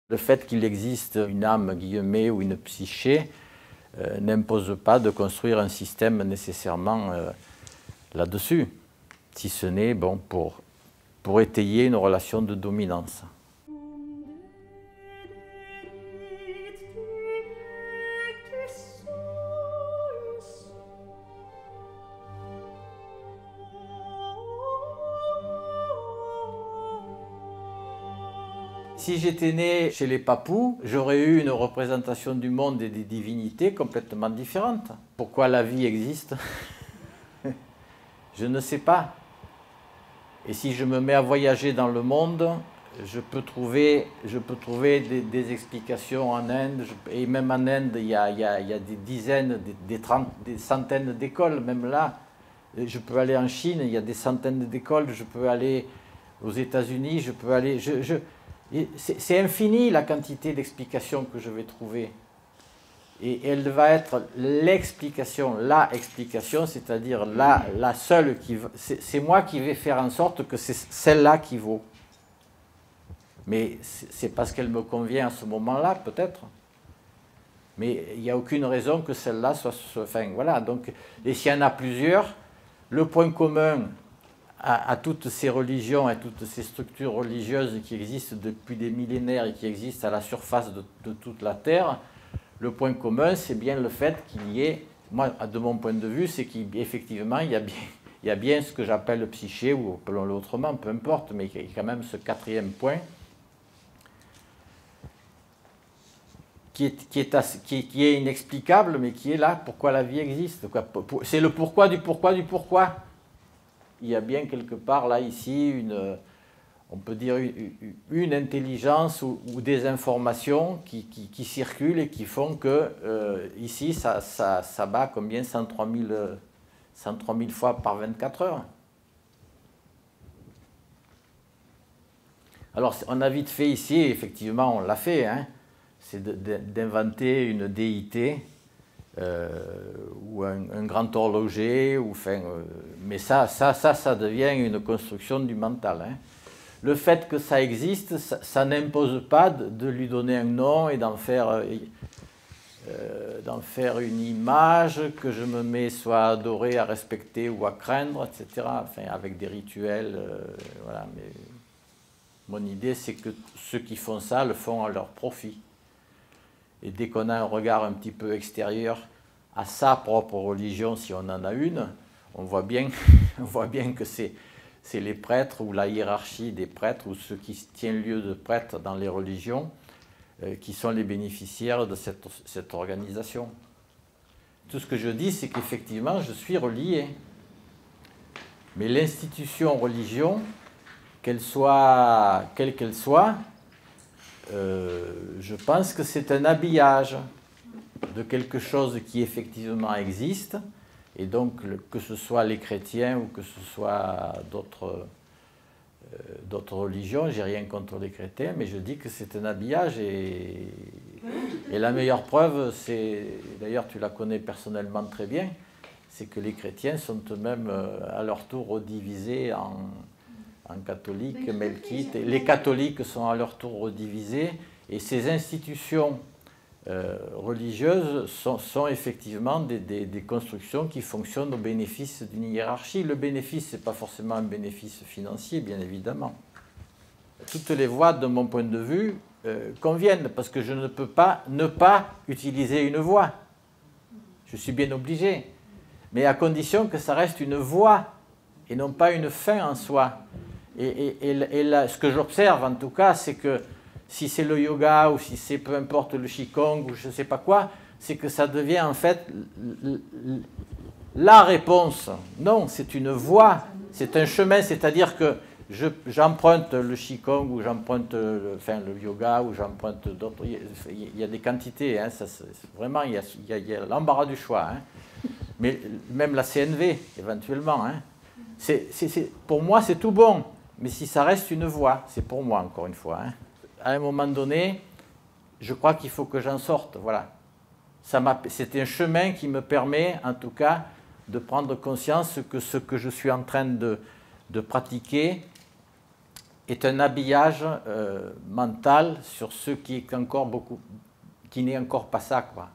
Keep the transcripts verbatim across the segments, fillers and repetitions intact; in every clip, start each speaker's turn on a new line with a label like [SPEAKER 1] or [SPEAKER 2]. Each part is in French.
[SPEAKER 1] Le fait qu'il existe une âme, guillemets, ou une psyché euh, n'impose pas de construire un système nécessairement euh, là-dessus, si ce n'est bon, pour, pour étayer une relation de dominance. Si j'étais né chez les Papous, j'aurais eu une représentation du monde et des divinités complètement différente. Pourquoi la vie existe? Je ne sais pas. Et si je me mets à voyager dans le monde, je peux trouver, je peux trouver des, des explications en Inde. Je, et même en Inde, il y a, il y a, il y a des dizaines, des, des, trente, des centaines d'écoles. Même là, je peux aller en Chine, il y a des centaines d'écoles. Je peux aller aux États-Unis, je peux aller... Je, je, c'est infini la quantité d'explications que je vais trouver. Et elle va être l'explication, la explication, c'est-à-dire la, la seule qui va... C'est moi qui vais faire en sorte que c'est celle-là qui vaut. Mais c'est parce qu'elle me convient à ce moment-là, peut-être. Mais il n'y a aucune raison que celle-là soit... Enfin, voilà. Donc, et s'il y en a plusieurs, le point commun à, à toutes ces religions, à toutes ces structures religieuses qui existent depuis des millénaires et qui existent à la surface de, de toute la Terre, le point commun, c'est bien le fait qu'il y ait, moi, de mon point de vue, c'est qu'effectivement, il y a bien, il y a bien ce que j'appelle le psyché, ou appelons-le autrement, peu importe, mais il y a quand même ce quatrième point qui est, qui est, assez, qui, qui est inexplicable, mais qui est là, pourquoi la vie existe. C'est le pourquoi du pourquoi du pourquoi. Il y a bien quelque part, là, ici, une... on peut dire une, une intelligence ou, ou des informations qui, qui, qui circulent et qui font que euh, ici, ça, ça, ça bat combien? cent trois mille fois par vingt-quatre heures. Alors, on a vite fait ici, effectivement, on l'a fait, hein, c'est d'inventer une déité euh, ou un, un grand horloger, ou, enfin, euh, mais ça, ça, ça, ça devient une construction du mental, hein. Le fait que ça existe, ça, ça n'impose pas de, de lui donner un nom et d'en faire, euh, d'en faire une image que je me mets soit à adorer, à respecter ou à craindre, et cetera. Enfin, avec des rituels, euh, voilà. Mais mon idée, c'est que ceux qui font ça le font à leur profit. Et dès qu'on a un regard un petit peu extérieur à sa propre religion, si on en a une, on voit bien, on voit bien que c'est... c'est les prêtres ou la hiérarchie des prêtres ou ceux qui tiennent lieu de prêtres dans les religions euh, qui sont les bénéficiaires de cette, cette organisation. Tout ce que je dis, c'est qu'effectivement, je suis relié. Mais l'institution religion, qu'elle soit, quelle qu'elle soit, euh, je pense que c'est un habillage de quelque chose qui effectivement existe. Et donc, le, que ce soit les chrétiens ou que ce soit d'autres euh, d'autres religions, j'ai rien contre les chrétiens, mais je dis que c'est un habillage. Et, et la meilleure preuve, c'est, d'ailleurs tu la connais personnellement très bien, c'est que les chrétiens sont eux-mêmes à leur tour redivisés en, en catholiques, melkites. Et les catholiques sont à leur tour redivisés. Et ces institutions Euh, religieuses sont, sont effectivement des, des, des constructions qui fonctionnent au bénéfice d'une hiérarchie. Le bénéfice, ce n'est pas forcément un bénéfice financier, bien évidemment. Toutes les voies, de mon point de vue, euh, conviennent, parce que je ne peux pas ne pas utiliser une voie. Je suis bien obligé, mais à condition que ça reste une voie, et non pas une fin en soi. Et, et, et, et là, ce que j'observe, en tout cas, c'est que si c'est le yoga ou si c'est peu importe le qigong ou je ne sais pas quoi, c'est que ça devient en fait la réponse. Non, c'est une voie, c'est un chemin, c'est-à-dire que j'emprunte le qigong ou j'emprunte le, enfin, le yoga ou j'emprunte d'autres. Il y a des quantités, hein, ça, vraiment, il y a, il y a, il y a l'embarras du choix. Hein. Mais même la C N V, éventuellement. Hein. C'est, c'est, c'est, pour moi, c'est tout bon, mais si ça reste une voie, c'est pour moi, encore une fois. Hein. À un moment donné, je crois qu'il faut que j'en sorte. Voilà. C'est un chemin qui me permet, en tout cas, de prendre conscience que ce que je suis en train de, de pratiquer est un habillage euh, mental sur ce qui est encore beaucoup, qui n'est encore pas ça, quoi.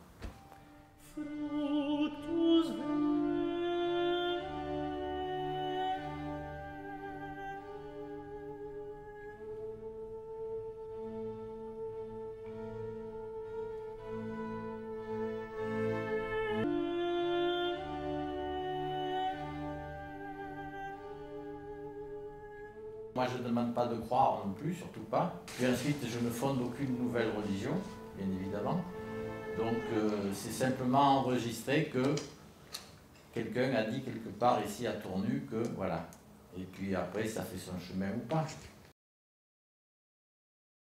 [SPEAKER 1] Moi, je ne demande pas de croire non plus, surtout pas. Puis ensuite, je ne fonde aucune nouvelle religion, bien évidemment. Donc, euh, c'est simplement enregistré que quelqu'un a dit quelque part ici à Tournu que, voilà. Et puis après, ça fait son chemin ou pas.